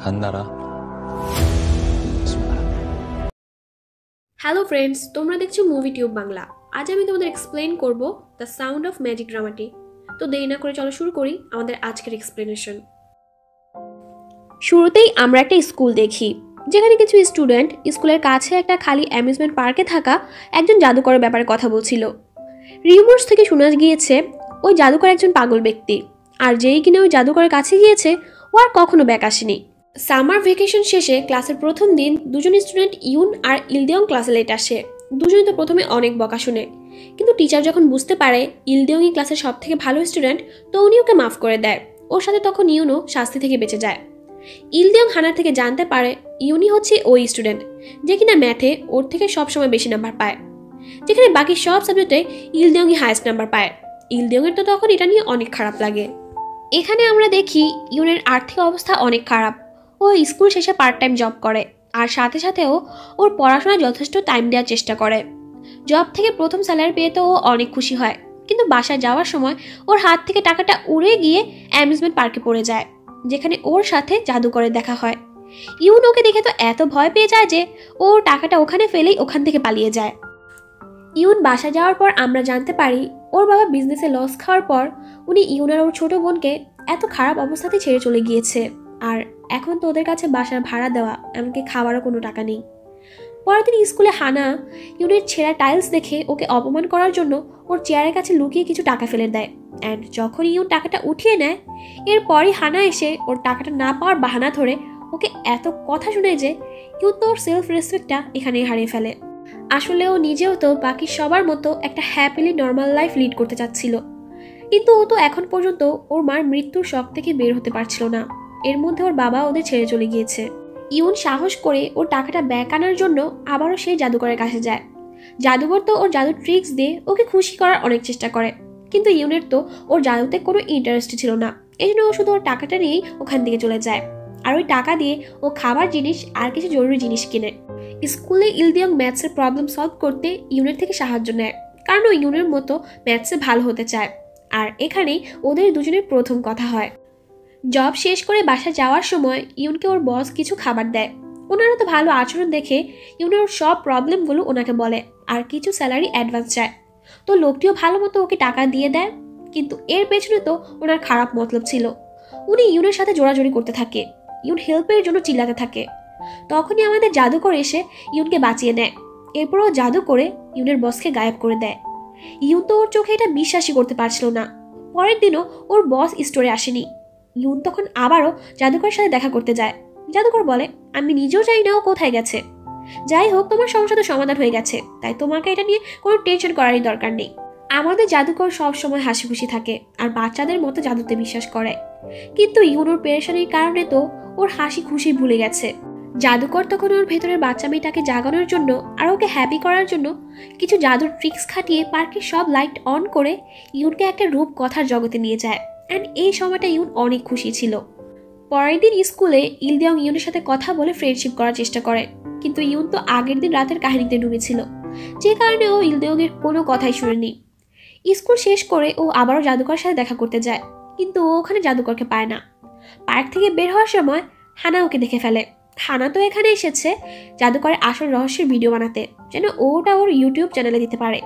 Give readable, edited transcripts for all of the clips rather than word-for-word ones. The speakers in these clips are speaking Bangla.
간나라. হ্যালো ফ্রেন্ডস, তোমরা দেখছো মুভিটিউব বাংলা। আজ আমি তোমাদের এক্সপ্লেইন করব দ্য সাউন্ড অফ ম্যাজিক ড্রামাটি। তো দেরি না করে চলো শুরু করি আমাদের আজকের এক্সপ্লেনেশন। শুরুতেই আমরা একটা স্কুল দেখি, যেখানে কিছু স্টুডেন্ট স্কুলের কাছে একটা খালি অ্যামিউজমেন্ট পার্কে থাকা একজন জাদুকরের ব্যাপারে কথা বলছিল। রিউমার্স থেকে শোনা গিয়েছে ওই জাদুকর একজন পাগল ব্যক্তি, আর যেই কিনা ওই জাদুকরের কাছে গিয়েছে ও আর কখনো ব্যাক আসেনি। সামার ভ্যাকেশন শেষে ক্লাসের প্রথম দিন দুজন স্টুডেন্ট ইউন আর ইলদেয়ং ক্লাসে লেট আসে। দুজনে তো প্রথমে অনেক বকা শুনে, কিন্তু টিচার যখন বুঝতে পারে ইলদেয়ংই ক্লাসের সব থেকে ভালো স্টুডেন্ট, তো উনি ওকে মাফ করে দেয়। ওর সাথে তখন ইউনও শাস্তি থেকে বেঁচে যায়। ইলদেয়ং হানার থেকে জানতে পারে ইউনি হচ্ছে ওই স্টুডেন্ট যে কিনা ম্যাথে ওর থেকে সবসময় বেশি নাম্বার পায়, যেখানে বাকি সব সাবজেক্টে ইলদেয়ংই হায়েস্ট নাম্বার পায়। ইলদেয়ংয়ের তো তখন এটা নিয়ে অনেক খারাপ লাগে। এখানে আমরা দেখি ইউনের আর্থিক অবস্থা অনেক খারাপ। ও স্কুল শেষে পার্ট টাইম জব করে, আর সাথে সাথেও ওর পড়াশোনায় যথেষ্ট টাইম দেওয়ার চেষ্টা করে। জব থেকে প্রথম স্যালারি পেয়ে তো ও অনেক খুশি হয়, কিন্তু বাসায় যাওয়ার সময় ওর হাত থেকে টাকাটা উড়ে গিয়ে অ্যামিউজমেন্ট পার্কে পড়ে যায়, যেখানে ওর সাথে জাদুকরের দেখা হয়। ইউন ওকে দেখে তো এত ভয় পেয়ে যায় যে ও টাকাটা ওখানে ফেলেই ওখান থেকে পালিয়ে যায়। ইউন বাসা যাওয়ার পর আমরা জানতে পারি ওর বাবা বিজনেসে লস খাওয়ার পর উনি ইউন আর ওর ছোট বোনকে এত খারাপ অবস্থাতে ছেড়ে চলে গিয়েছে, আর এখন তো ওদের কাছে বাসার ভাড়া দেওয়া এমনকি খাওয়ারও কোনো টাকা নেই। পরের দিন স্কুলে হানা ইউনের ছেঁড়া টাইলস দেখে ওকে অপমান করার জন্য ওর চেয়ারের কাছে লুকিয়ে কিছু টাকা ফেলে দেয়। অ্যান্ড যখন ইউন টাকাটা উঠিয়ে নেয়, এরপরই হানা এসে ওর টাকাটা না পাওয়ার বাহানা ধরে ওকে এত কথা শোনায় যে ইউন তো ওর সেলফ রেসপেক্টটা এখানেই হারিয়ে ফেলে। আসলে ও নিজেও তো বাকি সবার মতো একটা হ্যাপিলি নর্মাল লাইফ লিড করতে চাচ্ছিল, কিন্তু ও তো এখন পর্যন্ত ওর মার মৃত্যুর শক থেকে বের হতে পারছিল না। এর মধ্যে ওর বাবা ওদের ছেড়ে চলে গিয়েছে। ইউন সাহস করে ওর টাকাটা ব্যাক আনার জন্য আবারও সেই জাদুকরের কাছে যায়। জাদুকর তো ওর জাদুর ট্রিক্স দিয়ে ওকে খুশি করার অনেক চেষ্টা করে, কিন্তু ইউনের তো ওর জাদুতে কোনো ইন্টারেস্ট ছিল না। এই জন্য ও শুধু ওর টাকাটা নিয়েই ওখান থেকে চলে যায়, আর ওই টাকা দিয়ে ও খাবার জিনিস আর কিছু জরুরি জিনিস কিনে। স্কুলে ইলদেয়ং ম্যাথসের প্রবলেম সলভ করতে ইউনের থেকে সাহায্য নেয়, কারণ ও ইউনের মতো ম্যাথসে ভালো হতে চায়। আর এখানেই ওদের দুজনের প্রথম কথা হয়। জব শেষ করে বাসা যাওয়ার সময় ইউনকে ওর বস কিছু খাবার দেয়। ওনারা তো ভালো আচরণ দেখে ইউনের ওর সব প্রবলেমগুলো ওনাকে বলে আর কিছু স্যালারি অ্যাডভান্স চায়। তো লোকটিও ভালো মতো ওকে টাকা দিয়ে দেয়, কিন্তু এর পেছনে তো ওনার খারাপ মতলব ছিল। উনি ইউনের সাথে জোরাজোরি করতে থাকে, ইউন হেল্পের জন্য চিল্লাতে থাকে। তখনই আমাদের জাদুকর এসে ইউনকে বাঁচিয়ে নেয়। এরপরও জাদু করে ইউনের বসকে গায়েব করে দেয়। ইউন তো ওর চোখে এটা বিশ্বাসই করতে পারছিল না। পরের দিনও ওর বস স্টোরে আসেনি। ইউন তখন আবারও জাদুকরের সাথে দেখা করতে যায়। জাদুকর বলে, আমি নিজেও জানি না ও কোথায় গেছে। যাই হোক, তোমার সমস্যা তো সমাধান হয়ে গেছে, তাই তোমাকে এটা নিয়ে কোনো টেনশন করারই দরকার নেই। আমাদের জাদুকর সব সময় হাসি খুশি থাকে আর বাচ্চাদের মতো জাদুতে বিশ্বাস করে, কিন্তু ইউন ওর পেরেশানির কারণে তো ওর হাসি খুশি ভুলে গেছে। জাদুকর তখন ওর ভেতরের বাচ্চা মেয়েটাকে জাগানোর জন্য আর ওকে হ্যাপি করার জন্য কিছু জাদুর ট্রিক্স খাটিয়ে পার্কের সব লাইট অন করে ইউনকে একটা রূপ কথার জগতে নিয়ে যায়। অ্যান্ড এই সময়টা ইউন অনেক খুশি ছিল। পরের দিন স্কুলে ইলদেয়ং ইউনের সাথে কথা বলে ফ্রেন্ডশিপ করার চেষ্টা করে, কিন্তু ইউন তো আগের দিন রাতের কাহিনীতে ডুবেছিল, যে কারণে ও ইলদেয়ংয়ের কোনো কথাই শুনেনি। স্কুল শেষ করে ও আবারও জাদুকরের সাথে দেখা করতে যায়, কিন্তু ও ওখানে জাদুকরকে পায় না। পার্ক থেকে বের হওয়ার সময় হানা ওকে দেখে ফেলে। হানা তো এখানে এসেছে জাদুকরের আসল রহস্যের ভিডিও বানাতে, যেন ওটা ওর ইউটিউব চ্যানেলে দিতে পারে।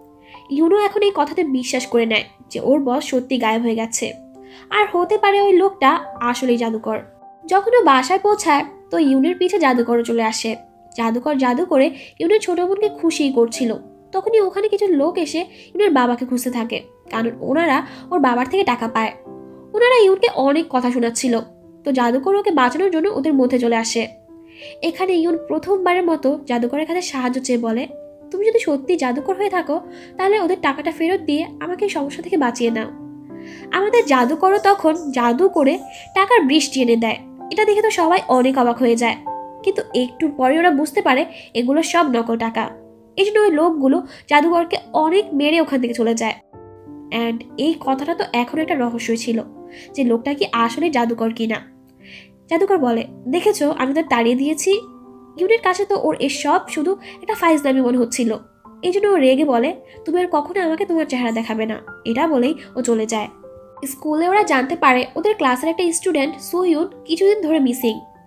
ইউনো এখন এই কথাতে বিশ্বাস করে নেয় যে ওর বস সত্যি গায়েব হয়ে গেছে, আর হতে পারে ওই লোকটা আসলেই জাদুকর। যখন ও বাসায় পৌঁছায় তো ইউনের পিছে জাদুকরও চলে আসে। জাদুকর জাদু করে ইউনের ছোট বোনকে খুশি করছিল। তখনই ওখানে কিছু লোক এসে ইউনের বাবাকে খুঁজতে থাকে, কারণ ওনারা ওর বাবার থেকে টাকা পায়। ওনারা ইউনকে অনেক কথা শোনাচ্ছিল, তো জাদুকর ওকে বাঁচানোর জন্য ওদের মধ্যে চলে আসে। এখানে ইউন প্রথমবারের মতো জাদুকরের কাছে সাহায্য চেয়ে বলে, তুমি যদি সত্যি জাদুকর হয়ে থাকো তাহলে ওদের টাকাটা ফেরত দিয়ে আমাকে এই সমস্যা থেকে বাঁচিয়ে নাও। আমাদের জাদুকরও তখন জাদু করে টাকার বৃষ্টি এনে দেয়। এটা দেখে তো সবাই অনেক অবাক হয়ে যায়, কিন্তু একটু পরে ওরা বুঝতে পারে এগুলো সব নকল টাকা। এই জন্য ওই লোকগুলো জাদুকরকে অনেক মেরে ওখান থেকে চলে যায়। অ্যান্ড এই কথাটা তো এখন একটা রহস্যই ছিল যে লোকটা কি আসলে জাদুকর কিনা। জাদুকর বলে, দেখেছো আমি তো তাড়িয়ে দিয়েছি। ইউনের কাছে তো ওর এসব শুধু একটা ফাইজলামি মনে হচ্ছিল। এই জন্য ও রেগে বলে, তুমি আর কখনো আমাকে তোমার চেহারা দেখাবে না। এটা বলেই ও চলে যায়। স্কুলে ওরা জানতে পারে ওদের ক্লাসের একটা স্টুডেন্ট সুইউন কিছুদিন ধরে মিসিং,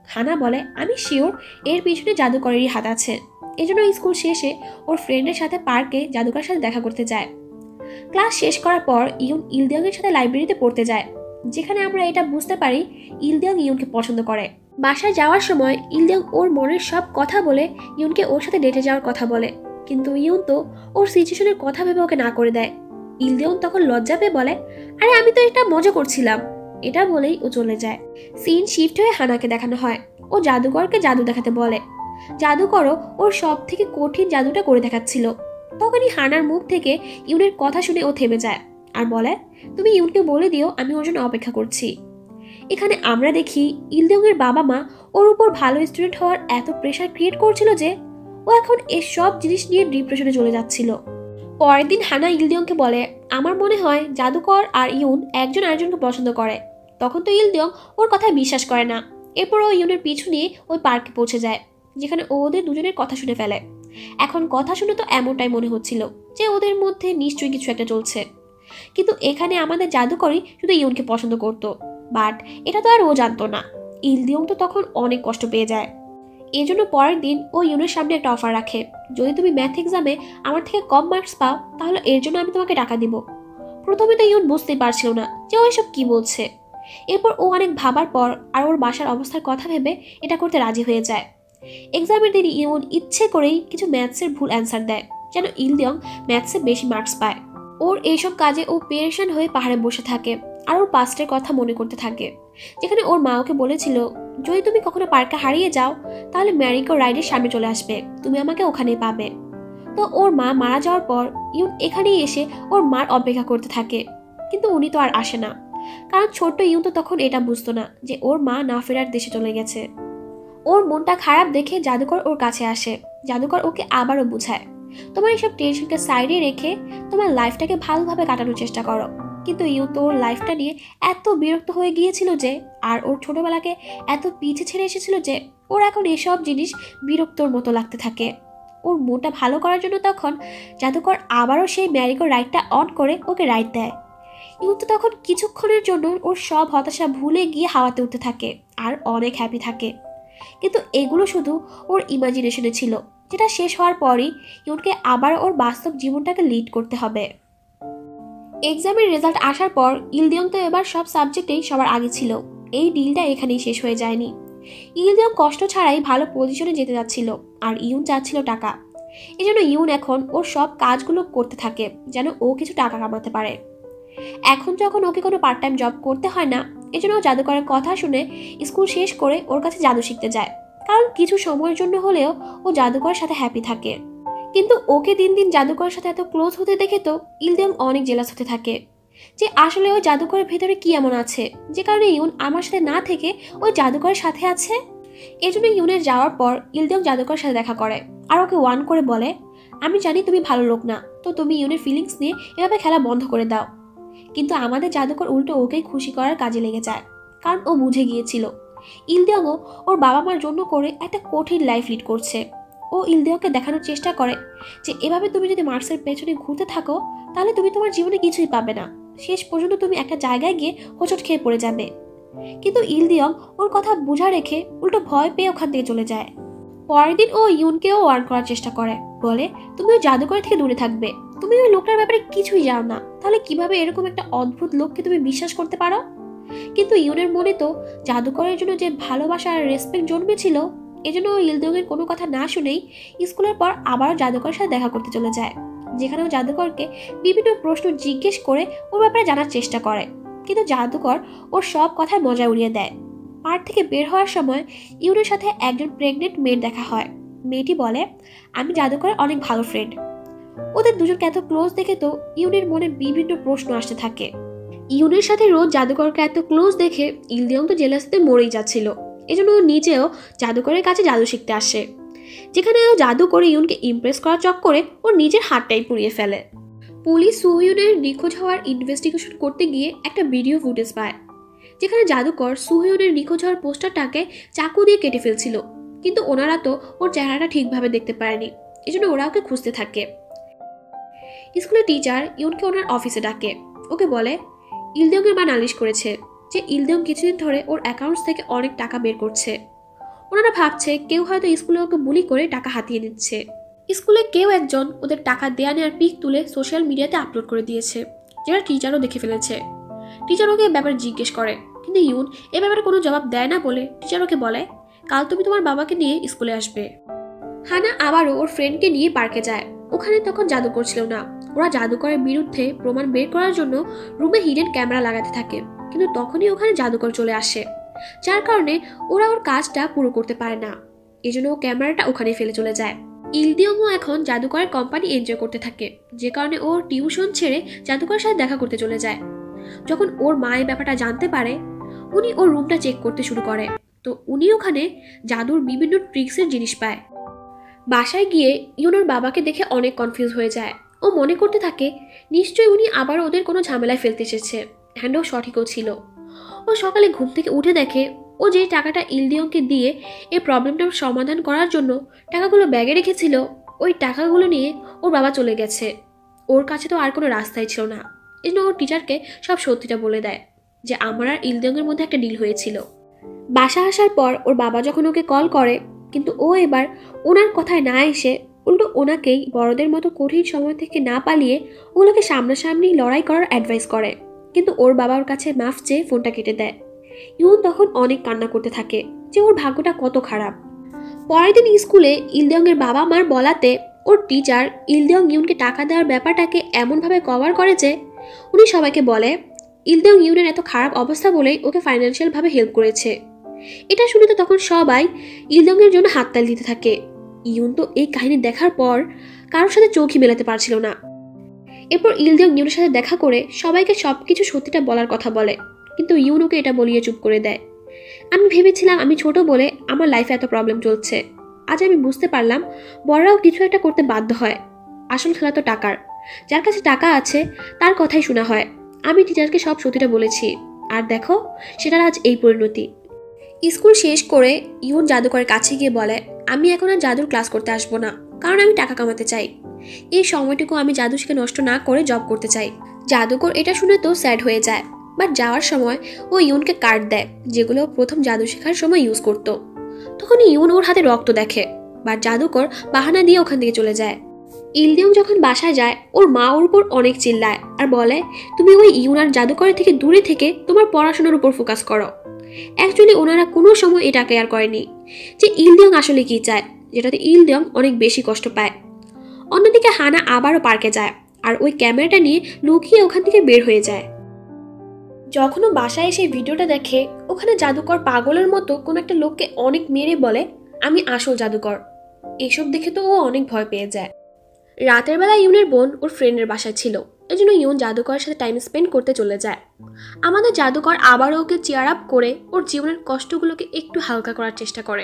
হানা বলে, আমি শিওর এর পিছনে জাদুকরেরই হাত আছে। এজন্য স্কুল শেষে ওর ফ্রেন্ডের সাথে পার্কে জাদুকরের সাথে দেখা করতে যায়। ক্লাস শেষ করার পর ইউন ইলদিয়ংয়ের সাথে লাইব্রেরিতে পড়তে যায়, যেখানে আমরা এটা বুঝতে পারি ইলদিয়ং ইউনকে পছন্দ করে। বাসায় যাওয়ার সময় ইলদিয়ং ওর মনের সব কথা বলে ইউনকে ওর সাথে ডেটে যাওয়ার কথা বলে, কিন্তু ইউন তো ওর সিচুয়েশনের কথা ভেবে ওকে না করে দেয়। ইলদিয়ং তখন লজ্জা পেয়ে বলে, আরে আমি তো এটা মজা করছিলাম। এটা বলেই ও চলে যায়। সিন শিফট হয়ে হানাকে দেখানো হয়। ও জাদুকরকে জাদু দেখাতে বলে। জাদুকরও ওর সব থেকে কঠিন জাদুটা করে দেখাচ্ছিল। তখনই হানার মুখ থেকে ইউনের কথা শুনে ও থেমে যায় আর বলে, তুমি ইউনকে বলে দিও আমি ওর জন্য অপেক্ষা করছি। এখানে আমরা দেখি ইলদিয়ংয়ের বাবা মা ওর উপর ভালো স্টুডেন্ট হওয়ার এত প্রেশার ক্রিয়েট করছিল যে ও এখন এসব জিনিস নিয়ে ডিপ্রেশনে চলে যাচ্ছিল। পরের দিন হানা ইলদিয়ংকে বলে, আমার মনে হয় জাদুকর আর ইউন একজন আরেকজনকে পছন্দ করে। তখন তো ইলদিয়ং ওর কথায় বিশ্বাস করে না। এরপর ও ইউনের পিছু নিয়ে ওই পার্কে পৌঁছে যায়, যেখানে ও ওদের দুজনের কথা শুনে ফেলে। এখন কথা শুনে তো এমনটাই মনে হচ্ছিল যে ওদের মধ্যে নিশ্চয়ই কিছু একটা চলছে, কিন্তু এখানে আমাদের জাদুকরই শুধু ইউনকে পছন্দ করত। বাট এটা তো আর ও জানতো না। ইলদিয়ং তো তখন অনেক কষ্ট পেয়ে যায়। এজন্য পরের দিন ও ইউনের সামনে একটা অফার রাখে, যদি তুমি ম্যাথ এক্সামে আমার থেকে কম মার্কস পাও তাহলে এর জন্য আমি তোমাকে টাকা দিব। প্রথমে তো ইউন বুঝতেই পারছিল না যে ও এসব কি বলছে। এরপর ও অনেক ভাবার পর আর ওর বাসার অবস্থার কথা ভেবে এটা করতে রাজি হয়ে যায়। এক্সামের দিন ইউন ইচ্ছে করেই কিছু ম্যাথসের ভুল অ্যান্সার দেয়, যেন ইলদিয়ং ম্যাথসে বেশি মার্কস পায়। ওর এইসব কাজে ও পেরেশান হয়ে পাহাড়ে বসে থাকে আর ওর পাস্টের কথা মনে করতে থাকে, যেখানে ওর মা ওকে বলেছিল, যদি তুমি কখনো পার্কে হারিয়ে যাও তাহলে ম্যারিকো রাইডের সামনে চলে আসবে, তুমি আমাকে ওখানেই পাবে। তো ওর মা মারা যাওয়ার পর ইউন এখানেই এসে ওর মার অপেক্ষা করতে থাকে, কিন্তু উনি তো আর আসে না, কারণ ছোট্ট ইউন তো তখন এটা বুঝতো না যে ওর মা না ফেরার দেশে চলে গেছে। ওর মনটা খারাপ দেখে জাদুকর ওর কাছে আসে। জাদুকর ওকে আবারও বুঝায়, তোমার এসব টেনশনকে সাইডে রেখে তোমার লাইফটাকে ভালোভাবে কাটানোর চেষ্টা করো। কিন্তু ইউন তো ওর লাইফটা নিয়ে এত বিরক্ত হয়ে গিয়েছিল যে, আর ওর ছোটবেলাকে এত পিছে ছেড়ে এসেছিল যে ওর এখন এসব জিনিস বিরক্তর মতো লাগতে থাকে। ওর মনটা ভালো করার জন্য তখন জাদুকর আবারও সেই ম্যারিগো রাইডটা অন করে ওকে রাইড দেয়। ইউন তো তখন কিছুক্ষণের জন্য ওর সব হতাশা ভুলে গিয়ে হাওয়াতে উঠতে থাকে আর অনেক হ্যাপি থাকে। কিন্তু এগুলো শুধু ওর ইমাজিনেশনে ছিল, যেটা শেষ হওয়ার পরই ইউনকে আবার ওর বাস্তব জীবনটাকে লিড করতে হবে। এক্সামের রেজাল্ট আসার পর ইলদিয়ং তো এবার সব সাবজেক্টেই সবার আগে ছিল। এই ডিলটা এখানেই শেষ হয়ে যায়নি। ইলদিয়ং কষ্ট ছাড়াই ভালো পজিশনে যেতে যাচ্ছিল আর ইউন চাচ্ছিল টাকা। এজন্য ইউন এখন ওর সব কাজগুলো করতে থাকে যেন ও কিছু টাকা কামাতে পারে। এখন যখন ওকে কোনো পার্ট টাইম জব করতে হয় না, এজন্য ও জাদুকরের কথা শুনে স্কুল শেষ করে ওর কাছে জাদু শিখতে যায়, কারণ কিছু সময়ের জন্য হলেও ও জাদুকরের সাথে হ্যাপি থাকে। কিন্তু ওকে দিন দিন জাদুকরের সাথে এত ক্লোজ হতে দেখে তো ইলদিয়ং অনেক জেলাস হতে থাকে যে আসলে ওই জাদুকরের ভেতরে কি এমন আছে যে কারণে ইউন আমার সাথে না থেকে ওই জাদুকরের সাথে আছে। এজন্য ইউনের যাওয়ার পর ইলদিয়ং জাদুকরের সাথে দেখা করে আর ওকে ওয়ার্ন করে বলে, আমি জানি তুমি ভালো লোক না, তো তুমি ইউনের ফিলিংস নিয়ে এভাবে খেলা বন্ধ করে দাও। কিন্তু আমাদের জাদুকর উল্টো ওকেই খুশি করার কাজে লেগে যায়, কারণ ও বুঝে গিয়েছিল ইলদিয়ংও ওর বাবা মার জন্য করে একটা কঠিন লাইফ লিড করছে। ও ইলদিয়ংকে দেখানোর চেষ্টা করে যে এভাবে তুমি যদি মার্কসের পেছনে ঘুরতে থাকো তাহলে তুমি তোমার জীবনে কিছুই পাবে না, শেষ পর্যন্ত তুমি একটা জায়গায় গিয়ে হোঁচট খেয়ে পড়ে যাবে। কিন্তু ইলদিয়ং ওর কথা বুঝা রেখে উল্টো ভয় পেয়ে ওখান থেকে চলে যায়। পরের দিন ও ইউনকেও ওয়ার্ন করার চেষ্টা করে, বলে তুমি ওই জাদুকর থেকে দূরে থাকবে, তুমি ওই লোকটার ব্যাপারে কিছুই জানো না, তাহলে কিভাবে এরকম একটা অদ্ভুত লোককে তুমি বিশ্বাস করতে পারো। কিন্তু ইউনের মনে তো জাদুকরের জন্য যে ভালোবাসা আর রেসপেক্ট জন্মেছিল, এজন্য ও ইলদিয়ংয়ের কোনো কথা না শুনেই স্কুলের পর আবারও জাদুকরের সাথে দেখা করতে চলে যায়, যেখানে ও জাদুকরকে বিভিন্ন প্রশ্ন জিজ্ঞেস করে ওর ব্যাপারে জানার চেষ্টা করে। কিন্তু জাদুকর ওর সব কথায় মজা উড়িয়ে দেয়। পার্ক থেকে বের হওয়ার সময় ইউনের সাথে একজন প্রেগনেন্ট মেয়ের দেখা হয়। মেয়েটি বলে, আমি জাদুকরের অনেক ভালো ফ্রেন্ড। ওদের দুজনকে এত ক্লোজ দেখে তো ইউনের মনে বিভিন্ন প্রশ্ন আসতে থাকে। ইউনের সাথে রোজ জাদুকরকে এত ক্লোজ দেখে ইলদিয়ং তো জেলাসিতে মরেই যাচ্ছিল। এজন্য ও নিজেও জাদুকরের কাছে জাদু শিখতে আসে, যেখানে ও জাদু করে ইউনকে ইমপ্রেস করার চক্করে ওর নিজের হাতটাই পুড়িয়ে ফেলে। পুলিশ সুহইনের নিখোঁজ হওয়ার ইনভেস্টিগেশন করতে গিয়ে একটা ভিডিও ফুটেজ পায়, যেখানে জাদুকর সুহইনের নিখোঁজ হওয়ার পোস্টারটাকে চাকু দিয়ে কেটে ফেলছিল, কিন্তু ওনারা তো ওর চেহারাটা ঠিকভাবে দেখতে পারেনি, এজন্য ওরা ওকে খুঁজতে থাকে। স্কুলের টিচার ইউনকে ওনার অফিসে ডাকে। ওকে বলে, ইলদিয়ংয়ের মা নালিশ করেছে যে ইলদিয়ং কিছুদিন ধরে ওর অ্যাকাউন্টস থেকে অনেক টাকা বের করছে। ওনারা ভাবছে কেউ হয়তো স্কুলে ওকে বুলি করে টাকা হাতিয়ে নিচ্ছে। স্কুলে কেউ একজন ওদের টাকা দেয়া নেওয়ার পিক তুলে সোশ্যাল মিডিয়াতে আপলোড করে দিয়েছে, যেটা টিচারও দেখে ফেলেছে। টিচার ওকে ব্যাপারে জিজ্ঞেস করে, কিন্তু ইউন এ ব্যাপারে কোনো জবাব দেয় না বলে টিচার ওকে বলে, কাল তুমি তোমার বাবাকে নিয়ে স্কুলে আসবে। হানা আবারও ওর ফ্রেন্ডকে নিয়ে পার্কে যায়। ওখানে তখন জাদুকর ছিল না। ওরা জাদুকরের বিরুদ্ধে প্রমাণ বের করার জন্য রুমে হিডেন ক্যামেরা লাগাতে থাকে, কিন্তু তখনই ওখানে জাদুকর চলে আসে, যার কারণে ওরা ওর কাজটা পুরো করতে পারে না। এজন্য ও ক্যামেরাটা ওখানে ফেলে চলে যায়। ইলদিয়ংও এখন জাদুকরের কোম্পানি এনজয় করতে থাকে, যে কারণে ও টিউশন ছেড়ে জাদুকরের সাথে দেখা করতে চলে যায়। যখন ওর মা এই ব্যাপারটা জানতে পারে, উনি ওর রুমটা চেক করতে শুরু করে। তো উনি ওখানে জাদুর বিভিন্ন ট্রিক্সের জিনিস পায়। বাসায় গিয়ে ইউনোর বাবাকে দেখে অনেক কনফিউজ হয়ে যায়। ও মনে করতে থাকে নিশ্চয়ই উনি আবার ওদের কোনো ঝামেলায় ফেলতে এসেছে, হ্যান্ড ও সঠিকও ছিল। ও সকালে ঘুম থেকে উঠে দেখে ও যে টাকাটা ইলদিয়ংকে দিয়ে এই প্রবলেমটার সমাধান করার জন্য টাকাগুলো ব্যাগে রেখেছিল, ওই টাকাগুলো নিয়ে ওর বাবা চলে গেছে। ওর কাছে তো আর কোনো রাস্তাই ছিল না। এই জন্য ওর টিচারকে সব সত্যিটা বলে দেয় যে আমার আর ইলদিয়ংয়ের মধ্যে একটা ডিল হয়েছিল। বাসা আসার পর ওর বাবা যখন ওকে কল করে, কিন্তু ও এবার ওনার কথায় না এসে উল্টো ওনাকেই বড়দের মতো কঠিন সময় থেকে না পালিয়ে ওগুলোকে সামনাসামনি লড়াই করার অ্যাডভাইস করে। কিন্তু ওর বাবা ওর কাছে মাফ চেয়ে ফোনটা কেটে দেয়। ইউন তখন অনেক কান্না করতে থাকে যে ওর ভাগ্যটা কত খারাপ। পরের দিন স্কুলে ইলদিয়ংয়ের বাবা মার বলাতে ওর টিচার ইলদিয়ং ইউনকে টাকা দেওয়ার ব্যাপারটাকে এমনভাবে কভার করে যে উনি সবাইকে বলে ইলদিয়ং ইউনের এত খারাপ অবস্থা বলেই ওকে ফাইন্যান্সিয়ালভাবে হেল্প করেছে। এটা শুনে তো তখন সবাই ইলদিয়ংয়ের জন্য হাততালি দিতে থাকে। ইউন তো এই কাহিনী দেখার পর কারোর সাথে চোখই মেলাতে পারছিল না। এরপর ইলদিয়ং ইউনের সাথে দেখা করে সবাইকে সবকিছু সত্যিটা বলার কথা বলে, কিন্তু ইউন ওকে এটা বলিয়ে চুপ করে দেয়। আমি ভেবেছিলাম আমি ছোট বলে আমার লাইফে এত প্রবলেম চলছে, আজ আমি বুঝতে পারলাম বড়রাও কিছু একটা করতে বাধ্য হয়। আসল খেলা তো টাকার, যার কাছে টাকা আছে তার কথাই শোনা হয়। আমি টিচারকে সব সত্যিটা বলেছি, আর দেখো সেটার আজ এই পরিণতি। স্কুল শেষ করে ইউন জাদুকরের কাছে গিয়ে বলে, আমি এখন আর জাদুর ক্লাস করতে আসবো না, কারণ আমি টাকা কামাতে চাই। এই সময়টুকু আমি জাদু শিখে নষ্ট না করে জব করতে চাই। জাদুকর এটা শুনে তো স্যাড হয়ে যায়, বাট যাওয়ার সময় ও ইউনকে কার্ড দেয় যেগুলো প্রথম জাদু শেখার সময় ইউজ করতো। তখন ইউন ওর হাতে রক্ত দেখে, বাট জাদুকর বাহানা দিয়ে ওখান থেকে চলে যায়। ইলদিয়ং যখন বাসায় যায় ওর মা ওর উপর অনেক চিল্লায় আর বলে, তুমি ওই ইউন আর জাদুকরের থেকে দূরে থেকে তোমার পড়াশোনার উপর ফোকাস করো। অ্যাকচুয়ালি ওনারা কোনো সময় এটা কেয়ার করেনি যে ইলদিয়ং আসলে কি চায়, যেটাতে ইলদিয়ং অনেক বেশি কষ্ট পায়। অন্যদিকে হানা আবারও পার্কে যায় আর ওই ক্যামেরাটা নিয়ে লুকিয়ে ওখান থেকে বের হয়ে যায়। যখন ও বাসায় এসে ভিডিওটা দেখে, ওখানে জাদুকর পাগলের মতো কোনো একটা লোককে অনেক মেরে বলে, আমি আসল জাদুকর। এসব দেখে তো ও অনেক ভয় পেয়ে যায়। রাতের বেলা ইউনের বোন ওর ফ্রেন্ডের বাসায় ছিল, এজন্য ইউন জাদুকরের সাথে টাইম স্পেন্ড করতে চলে যায়। আমাদের জাদুকর আবারও ওকে চেয়ার আপ করে ওর জীবনের কষ্টগুলোকে একটু হালকা করার চেষ্টা করে।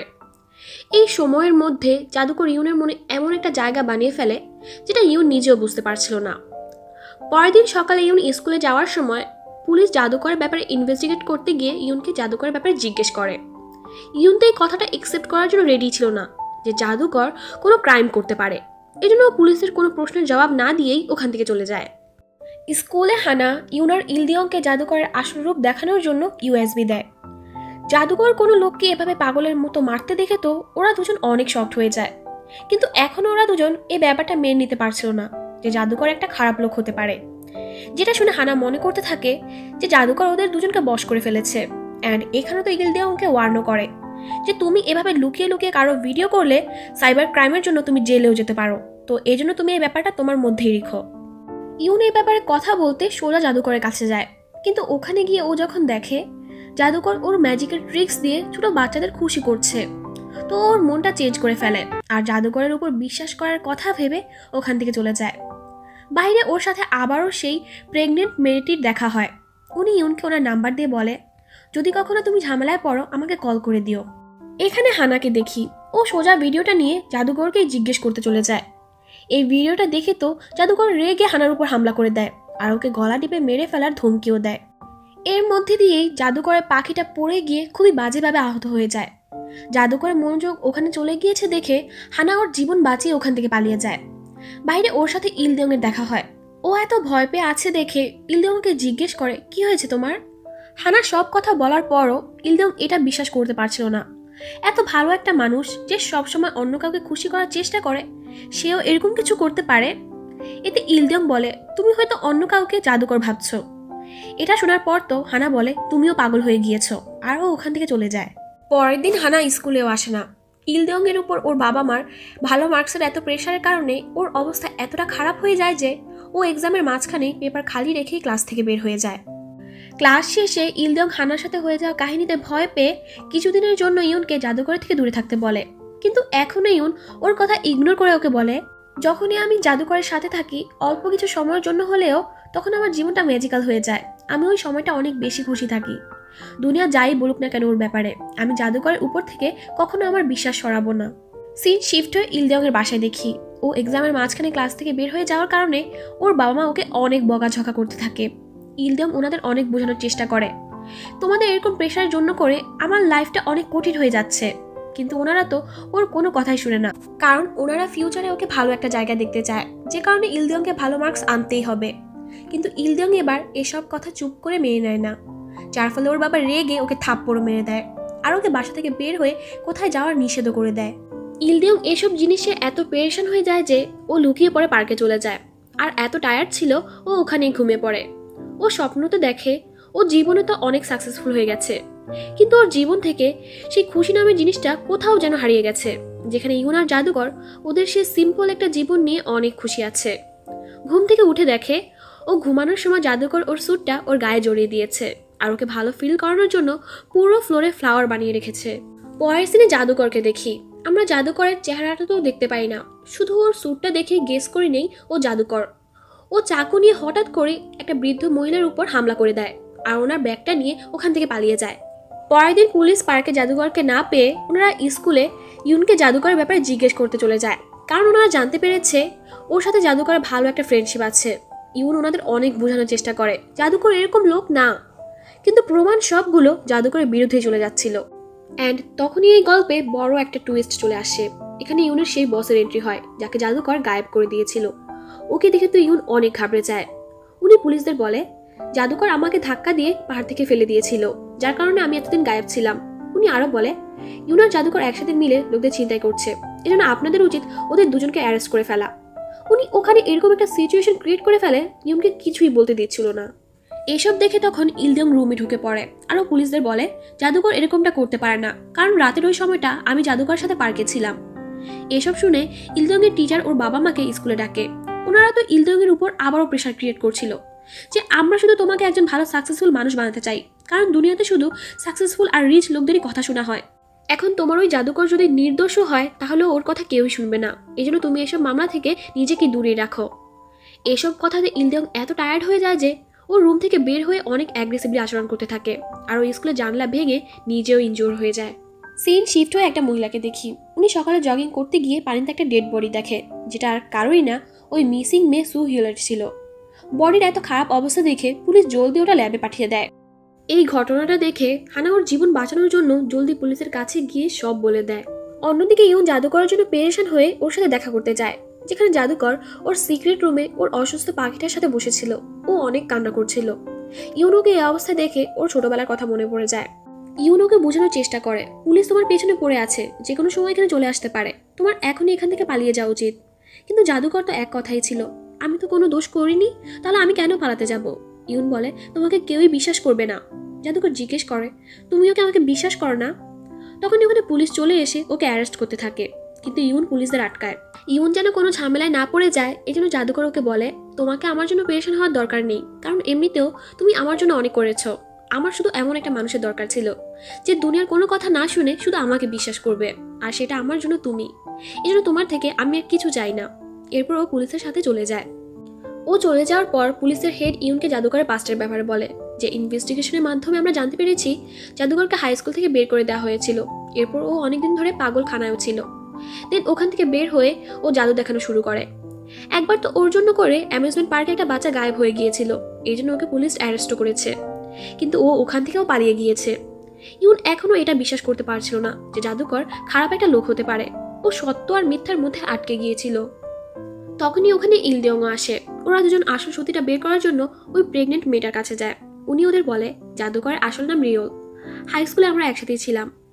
এই সময়ের মধ্যে জাদুকর ইউনের মনে এমন একটা জায়গা বানিয়ে ফেলে যেটা ইউন নিজেও বুঝতে পারছিল না। পরের দিন সকালে ইউন স্কুলে যাওয়ার সময় পুলিশ জাদুকরের ব্যাপারে ইনভেস্টিগেট করতে গিয়ে ইউনকে জাদুকরের ব্যাপারে জিজ্ঞেস করে। ইউন তো এই কথাটা একসেপ্ট করার জন্য রেডি ছিল না যে জাদুকর কোনো ক্রাইম করতে পারে, এজন্য পুলিশের কোনো প্রশ্নের জবাব না দিয়েই ওখান থেকে চলে যায়। স্কুলে হানা ইউন আর ইলদিয়ংকে জাদুকরের আসল রূপ দেখানোর জন্য ইউএসবি দেয়। জাদুকর কোনো লোককে এভাবে পাগলের মতো মারতে দেখে তো ওরা দুজন অনেক শকড হয়ে যায়, কিন্তু এখনও ওরা দুজন এই ব্যাপারটা মেনে নিতে পারছিল না যে জাদুকর একটা খারাপ লোক হতে পারে। যেটা শুনে হানা মনে করতে থাকে যে জাদুকর ওদের দুজনকে বশ করে ফেলেছে। অ্যান্ড এখানে তো ইলদিয়ংকে ওয়ার্নও করে যে তুমি এভাবে লুকিয়ে লুকিয়ে কারো ভিডিও করলে সাইবার ক্রাইমের জন্য তুমি জেলেও যেতে পারো, তো এই জন্য তুমি এই ব্যাপারটা তোমার মধ্যেই রেখো। ইউন এই ব্যাপারে কথা বলতে সোজা জাদুকরের কাছে যায়, কিন্তু ওখানে গিয়ে ও যখন দেখে জাদুকর ওর ম্যাজিকের ট্রিক্স দিয়ে ছোট বাচ্চাদের খুশি করছে, তো ওর মনটা চেঞ্জ করে ফেলে আর জাদুকরের উপর বিশ্বাস করার কথা ভেবে ওখান থেকে চলে যায়। বাইরে ওর সাথে আবারও সেই প্রেগনেন্ট মেয়েটির দেখা হয়। উনি ইউনকে ওনার নাম্বার দিয়ে বলে, যদি কখনো তুমি ঝামেলায় পড়ো আমাকে কল করে দিও। এখানে হানাকে দেখি ও সোজা ভিডিওটা নিয়ে জাদুকরকেই জিজ্ঞেস করতে চলে যায়। এই ভিডিওটা দেখে তো জাদুকর রেগে হানার উপর হামলা করে দেয় আর ওকে গলা টিপে মেরে ফেলার ধমকিও দেয়। এর মধ্যে দিয়েই জাদুকরের পাখিটা পড়ে গিয়ে খুবই বাজেভাবে আহত হয়ে যায়। জাদুকরের মনোযোগ ওখানে চলে গিয়েছে দেখে হানা ওর জীবন বাঁচিয়ে ওখান থেকে পালিয়ে যায়। বাইরে ওর সাথে ইলদিয়ংয়ের দেখা হয়। ও এত ভয় পেয়ে আছে দেখে ইলদিয়ংকে জিজ্ঞেস করে, কি হয়েছে তোমার? হানা সব কথা বলার পরও ইলদিয়ং এটা বিশ্বাস করতে পারছিল না এত ভালো একটা মানুষ যে সবসময় অন্য কাউকে খুশি করার চেষ্টা করে, সেও এরকম কিছু করতে পারে। এতে ইলদিয়ং বলে, তুমি হয়তো অন্য কাউকে জাদুকর ভাবছো। এটা শোনার পর তো হানা বলে, তুমিও পাগল হয়ে গিয়েছো, আর ও ওখান থেকে চলে যায়। পরের দিন হানা স্কুলেও আসে না। ইলদিয়ং এর উপর ওর বাবা মার ভালো মার্কসের এত প্রেশারের কারণে ওর অবস্থা এতটা খারাপ হয়ে যায় যে ও এক্সামের মাঝখানে পেপার খালি রেখেই ক্লাস থেকে বের হয়ে যায়। ক্লাস শেষে ইলদিয়ং হানার সাথে হয়ে যাওয়া কাহিনীতে ভয় পেয়ে কিছুদিনের জন্য ইউনকে জাদুঘর থেকে দূরে থাকতে বলে। কিন্তু এখনো ইউন ওর কথা ইগনোর করে ওকে বলে, যখনই আমি জাদুকরের সাথে থাকি অল্প কিছু সময়ের জন্য হলেও, তখন আমার জীবনটা ম্যাজিক্যাল হয়ে যায়। আমি ওই সময়টা অনেক বেশি খুশি থাকি। দুনিয়া যাই বলুক না কেন ওর ব্যাপারে, আমি জাদুকরের উপর থেকে কখনো আমার বিশ্বাস সরাবো না। সিন শিফট হয়ে ইলদিয়ংয়ের বাসায় দেখি। ও এক্সামের মাঝখানে ক্লাস থেকে বের হয়ে যাওয়ার কারণে ওর বাবা মা ওকে অনেক বকাঝকা করতে থাকে। ইলদিয়ং ওনাদের অনেক বোঝানোর চেষ্টা করে, তোমাদের এরকম প্রেশারের জন্য করে আমার লাইফটা অনেক কঠিন হয়ে যাচ্ছে। কিন্তু ওনারা তো ওর কোনো কথাই শুনে না, কারণ ওনারা ফিউচারে ওকে ভালো একটা জায়গা দেখতে চায়, যে কারণে ইলদিয়ংকে ভালো মার্কস আনতেই হবে। কিন্তু ইলদিয়ং এবার এসব কথা চুপ করে মেনে নেয় না, যার ফলে ওর বাবা রেগে ওকে থাপ্পড় মেরে দেয় আর ওকে বাসা থেকে বের হয়ে কোথায় যাওয়ার নিষেধও করে দেয়। ইলদিয়ং এসব জিনিসে এত পেরেশান হয়ে যায় যে ও লুকিয়ে পড়ে পার্কে চলে যায়। আর এত টায়ার্ড ছিল ও ওখানেই ঘুমিয়ে পড়ে। ও স্বপ্নতে দেখে ও জীবনে তো অনেক সাকসেসফুল হয়ে গেছে, কিন্তু ওর জীবন থেকে সেই খুশি নামের জিনিসটা কোথাও যেন হারিয়ে গেছে। যেখানে ইউন আর জাদুকর ওদের সে সিম্পল একটা জীবন নিয়ে অনেক খুশি আছে। ঘুম থেকে উঠে দেখে ও ঘুমানোর সময় জাদুকর ওর স্যুটটা ওর গায়ে জড়িয়ে দিয়েছে আর ওকে ভালো ফিল করানোর জন্য পুরো ফ্লোরে ফ্লাওয়ার বানিয়ে রেখেছে। পরের সিনে জাদুকরকে দেখি। আমরা জাদুকরের চেহারাটা তো দেখতে পাই না, শুধু ওর স্যুটটা দেখে গেস করে নেই ও জাদুকর। ও চাকু নিয়ে হঠাৎ করে একটা বৃদ্ধ মহিলার উপর হামলা করে দেয় আর ওনার ব্যাগটা নিয়ে ওখান থেকে পালিয়ে যায়। পরের দিন পুলিশ পার্কে জাদুকরকে না পেয়ে ওনারা স্কুলে ইউনকে জাদুকরের ব্যাপারে জিজ্ঞেস করতে চলে যায়, কারণ ওনারা জানতে পেরেছে ওর সাথে জাদুকরের ভালো একটা ফ্রেন্ডশিপ আছে। ইউন ওনাদের অনেক বোঝানোর চেষ্টা করে জাদুকর এরকম লোক না, কিন্তু প্রমাণ সবগুলো জাদুকরের বিরুদ্ধে চলে যাচ্ছিল। অ্যান্ড তখনই এই গল্পে বড় একটা টুইস্ট চলে আসে। এখানে ইউনের সেই বসের এন্ট্রি হয় যাকে জাদুকর গায়েব করে দিয়েছিল। ওকে দেখে তো ইউন অনেক ঘাবড়ে যায়। উনি পুলিশদের বলে, জাদুকর আমাকে ধাক্কা দিয়ে পাহাড় থেকে ফেলে দিয়েছিল, যার কারণে আমি এতদিন গায়েব ছিলাম। উনি আরো বলে, ইউন আর জাদুকর একসাথে মিলে লোকদের চিন্তাই করছে, এজন্য আপনাদের উচিত ওদের দুজনকে অ্যারেস্ট করে ফেলা। উনি ওখানে এরকম একটা সিচুয়েশন ক্রিয়েট করে ফেলে ইউনকে কিছুই বলতে দিচ্ছিল না। এসব দেখে তখন ইলদিয়ং রুমে ঢুকে পড়ে আরও পুলিশদের বলে, জাদুকর এরকমটা করতে পারে না, কারণ রাতের ওই সময়টা আমি জাদুকরের সাথে পার্কে ছিলাম। এসব শুনে ইলদিয়ংয়ের টিচার ওর বাবা মাকে স্কুলে ডাকে। ওনারা তো ইলদিয়ংয়ের উপর আবারও প্রেশার ক্রিয়েট করছিল যে আমরা শুধু তোমাকে একজন ভালো সাকসেসফুল মানুষ বানাতে চাই, কারণ দুনিয়াতে শুধু সাকসেসফুল আর রিচ লোকদেরই কথা শোনা হয়। এখন তোমার ওই জাদুকর যদি নির্দোষও হয় তাহলে ওর কথা কেউই শুনবে না, এজন্য তুমি এসব মামলা থেকে নিজেকে দূরে রাখো। এসব কথাতে ইলদিয়ং এত টায়ার্ড হয়ে যায় যে ও রুম থেকে বের হয়ে অনেক অ্যাগ্রেসিভলি আচরণ করতে থাকে আর ওই স্কুলের জানলা ভেঙে নিজেও ইনজোর হয়ে যায়। সিন শিফট হয়ে একটা মহিলাকে দেখি। উনি সকালে জগিং করতে গিয়ে পানিতে একটা ডেড বডি দেখে, যেটা আর কারোই না, ওই মিসিং মে সু হিউলেট ছিল। বডির এত খারাপ অবস্থা দেখে পুলিশ জলদি ওটা ল্যাবে পাঠিয়ে দেয়। এই ঘটনাটা দেখে হানা ওর জীবন বাঁচানোর জন্য জলদি পুলিশের কাছে গিয়ে সব বলে দেয়। অন্যদিকে ইউন জাদুকরের জন্য পেরেশান হয়ে ওর সাথে দেখা করতে যায়, যেখানে জাদুকর ওর সিক্রেট রুমে ওর অসুস্থ পাখিটার সাথে বসেছিল। ও অনেক কান্না করছিল। ইউনোকে এই অবস্থায় দেখে ওর ছোটবেলার কথা মনে পড়ে যায়। ইউনোকে বোঝানোর চেষ্টা করে, পুলিশ তোমার পেছনে পড়ে আছে, যে কোনো সময় এখানে চলে আসতে পারে, তোমার এখনই এখান থেকে পালিয়ে যাওয়া উচিত। কিন্তু জাদুকর তো এক কথাই ছিল, আমি তো কোনো দোষ করিনি, তাহলে আমি কেন পালাতে যাব? ইউন বলে, তোমাকে কেউই বিশ্বাস করবে না। জাদুকর জিজ্ঞেস করে, তুমি ওকে আমাকে বিশ্বাস করো না? তখন ওখানে পুলিশ চলে এসে ওকে অ্যারেস্ট করতে থাকে, কিন্তু ইউন পুলিশদের আটকায়। ইউন যেন কোনো ঝামেলায় না পড়ে যায়, এই জন্য জাদুকর ওকে বলে, তোমাকে আমার জন্য পেরেশান হওয়ার দরকার নেই, কারণ এমনিতেও তুমি আমার জন্য অনেক করেছো। আমার শুধু এমন একটা মানুষের দরকার ছিল যে দুনিয়ার কোনো কথা না শুনে শুধু আমাকে বিশ্বাস করবে, আর সেটা আমার জন্য তুমি। এই জন্য তোমার থেকে আমি আর কিছু চাই না। এরপর ও পুলিশের সাথে চলে যায়। ও চলে যাওয়ার পর পুলিশের হেড ইউনকে জাদুকরের পাস্টের ব্যাপারে বলে, যে ইনভেস্টিগেশনের মাধ্যমে আমরা জানতে পেরেছি জাদুকরকে হাই স্কুল থেকে বের করে দেওয়া হয়েছিল। এরপর ও অনেকদিন ধরে পাগলখানায়ও ছিল। দেন ওখান থেকে বের হয়ে ও জাদু দেখানো শুরু করে। একবার তো ওর জন্য করে অ্যামিউজমেন্ট পার্কে একটা বাচ্চা গায়েব হয়ে গিয়েছিল, এই জন্য ওকে পুলিশ অ্যারেস্ট করেছে, কিন্তু ও ওখান থেকেও পালিয়ে গিয়েছে। ইউন এখনও এটা বিশ্বাস করতে পারছিল না যে জাদুকর খারাপ একটা লোক হতে পারে। ও সত্য আর মিথ্যার মধ্যে আটকে গিয়েছিল। তখনই ওখানে ইলদিয়ংও আসে। ওরা দুজন আসল সত্যিটা বের করার জন্য ওই প্রেগনেন্ট মেয়েটার কাছে যায়। উনি ওদের বলে, জাদুকরের আসল নাম রিওল। হাই স্কুলে আমরা একসাথেই ছিলাম,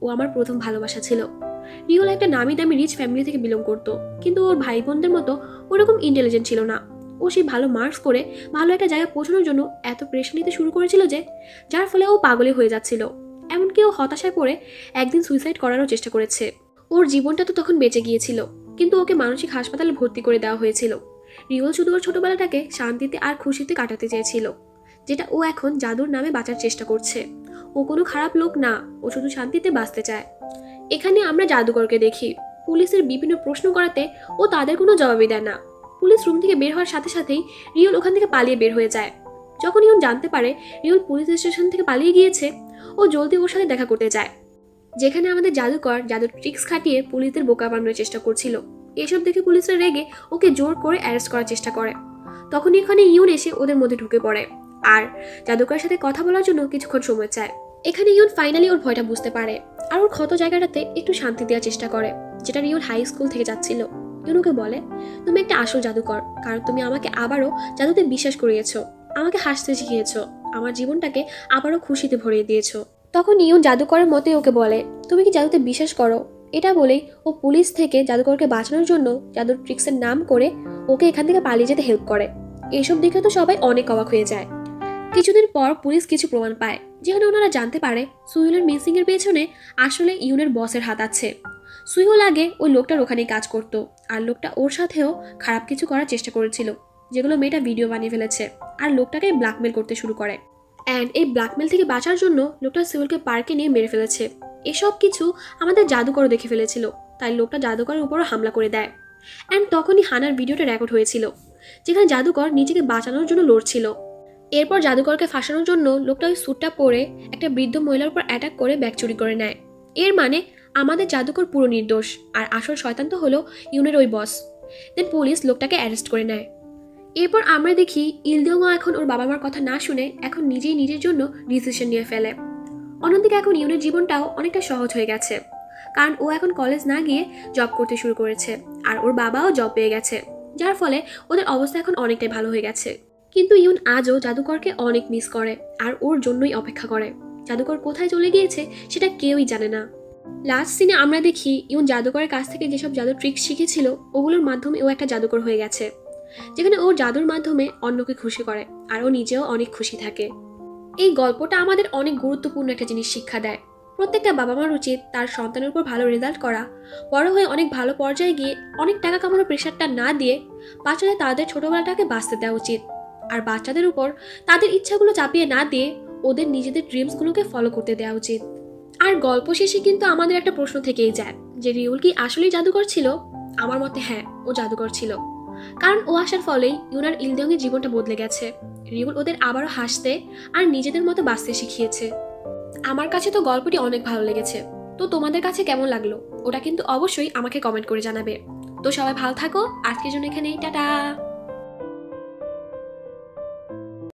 ও আমার প্রথম ভালোবাসা ছিল। রিওল একটা নামি দামি রিচ ফ্যামিলি থেকে বিলং করতো, কিন্তু ওর ভাই বোনদের মতো ওরকম ইন্টেলিজেন্ট ছিল না। ও সেই ভালো মার্কস করে ভালো একটা জায়গায় পৌঁছানোর জন্য এত প্রেশার নিতে শুরু করেছিল যে যার ফলে ও পাগলে হয়ে যাচ্ছিল। এমনকি ও হতাশায় পড়ে একদিন সুইসাইড করারও চেষ্টা করেছে। ওর জীবনটা তো তখন বেঁচে গিয়েছিল, কিন্তু ওকে মানসিক হাসপাতালে ভর্তি করে দেওয়া হয়েছিল। রিওল শুধু ওর ছোটবেলাটাকে শান্তিতে আর খুশিতে কাটাতে চেয়েছিল, যেটা ও এখন জাদুর নামে বাঁচার চেষ্টা করছে। ও কোনো খারাপ লোক না, ও শুধু শান্তিতে বাঁচতে চায়। এখানে আমরা জাদুকরকে দেখি পুলিশের বিভিন্ন প্রশ্ন করাতে ও তাদের কোনো জবাবই দেয় না। পুলিশ রুম থেকে বের হওয়ার সাথে সাথেই রিওল ওখান থেকে পালিয়ে বের হয়ে যায়। যখন ইউন জানতে পারে রিওল পুলিশ স্টেশন থেকে পালিয়ে গিয়েছে, ও জলদি ওর সাথে দেখা করতে যায়, যেখানে আমাদের জাদুকর জাদুর ট্রিক্স খাটিয়ে পুলিশদের বোকা বানানোর চেষ্টা করছিল। এসব দেখে পুলিশরা রেগে ওকে জোর করে অ্যারেস্ট করার চেষ্টা করে। তখন এখানে ইউন এসে ওদের মধ্যে ঢুকে পড়ে আর জাদুকরের সাথে কথা বলার জন্য কিছুক্ষণ সময় চায়। এখানে ইউন ফাইনালি ওর ভয়টা বুঝতে পারে আর ওর ক্ষত জায়গাটাতে একটু শান্তি দেওয়ার চেষ্টা করে, যেটা রিওল হাই স্কুল থেকে যাচ্ছিল। ইউন ওকে বলে, তুমি একটা আসল জাদুকর, কারণ তুমি আমাকে আবারও জাদুতে বিশ্বাস করিয়েছো, আমাকে হাসতে শিখিয়েছো, আমার জীবনটাকে আবারও খুশিতে ভরিয়ে দিয়েছো। তখন ইউন জাদুকরের মতে ওকে বলে, তুমি কি জাদুতে বিশ্বাস করো? এটা বলেই ও পুলিশ থেকে জাদুকরকে বাঁচানোর জন্য জাদুর ট্রিক্সের নাম করে ওকে এখান থেকে পালিয়ে যেতে হেল্প করে। এইসব দেখে তো সবাই অনেক অবাক হয়ে যায়। কিছুদিন পর পুলিশ কিছু প্রমাণ পায়, যেখানে ওনারা জানতে পারে সুহেলের মিসিং এর পেছনে আসলে ইউনের বসের হাত আছে। সুহেল আগে ওই লোকটার ওখানেই কাজ করতো, আর লোকটা ওর সাথেও খারাপ কিছু করার চেষ্টা করেছিল, যেগুলো মেয়েটা ভিডিও বানিয়ে ফেলেছে, আর লোকটাকে ব্ল্যাকমেল করতে শুরু করে। অ্যান্ড এই ব্ল্যাকমেল থেকে বাঁচার জন্য লোকটা সুহেলকে পার্কে নিয়ে মেরে ফেলেছে। এসব কিছু আমাদের জাদুকর দেখে ফেলেছিল, তাই লোকটা জাদুকরের উপরও হামলা করে দেয়। অ্যান্ড তখনই হানার ভিডিওটা রেকর্ড হয়েছিল, যেখানে জাদুকর নিজেকে বাঁচানোর জন্য লড়ছিল। এরপর জাদুকরকে ফাঁসানোর জন্য লোকটা ওই স্যুটটা পরে একটা বৃদ্ধ মহিলার উপর অ্যাটাক করে ব্যাগ চুরি করে নেয়। এর মানে আমাদের জাদুকর পুরো নির্দোষ, আর আসল শয়তান তো হলো ইউনের ওই বস। দেন পুলিশ লোকটাকে অ্যারেস্ট করে নেয়। এরপর আমরা দেখি ইলদেওয়া এখন ওর বাবা মার কথা না শুনে এখন নিজেই নিজের জন্য ডিসিশন নিয়ে ফেলে। অন্যদিকে এখন ইউনের জীবনটাও অনেকটা সহজ হয়ে গেছে, কারণ ও এখন কলেজ না গিয়ে জব করতে শুরু করেছে, আর ওর বাবাও জব পেয়ে গেছে, যার ফলে ওদের অবস্থা এখন অনেকটাই ভালো হয়ে গেছে। কিন্তু ইউন আজও জাদুকরকে অনেক মিস করে আর ওর জন্যই অপেক্ষা করে। জাদুকর কোথায় চলে গিয়েছে সেটা কেউই জানে না। লাস্ট সিনে আমরা দেখি ইউন জাদুকরের কাছ থেকে যেসব জাদুর ট্রিক্স শিখেছিল ওগুলোর মাধ্যমে ও একটা জাদুকর হয়ে গেছে, যেখানে ও জাদুর মাধ্যমে অন্যকে খুশি করে আর ও নিজেও অনেক খুশি থাকে। এই গল্পটা আমাদের অনেক গুরুত্বপূর্ণ একটা জিনিস শিক্ষা দেয়। প্রত্যেকটা বাবা মার উচিত তার সন্তানের উপর ভালো রেজাল্ট করা, বড় হয়ে অনেক ভালো পর্যায়ে গিয়ে অনেক টাকা কামানোর প্রেশারটা না দিয়ে বাচ্চাদের তাদের ছোটবেলাটাকে বাঁচতে দেওয়া উচিত। আর বাচ্চাদের উপর তাদের ইচ্ছাগুলো চাপিয়ে না দিয়ে ওদের নিজেদের ড্রিমসগুলোকে ফলো করতে দেওয়া উচিত। আর গল্প শেষে কিন্তু আমাদের একটা প্রশ্ন থেকেই যায় যে রিউল কি আসলেই জাদুকর ছিল? আমার মতে হ্যাঁ, ও জাদুকর ছিল, কারণ ও আসার ফলেই ইউনার ইলদেওয়ের জীবনটা বদলে গেছে। রিউল ওদের আবারও হাসতে আর নিজেদের মতো বাঁচতে শিখিয়েছে। আমার কাছে তো গল্পটি অনেক ভালো লেগেছে, তো তোমাদের কাছে কেমন লাগলো ওটা কিন্তু অবশ্যই আমাকে কমেন্ট করে জানাবে। তো সবাই ভালো থাকো, আজকের জন্য এখানেই, টাটা।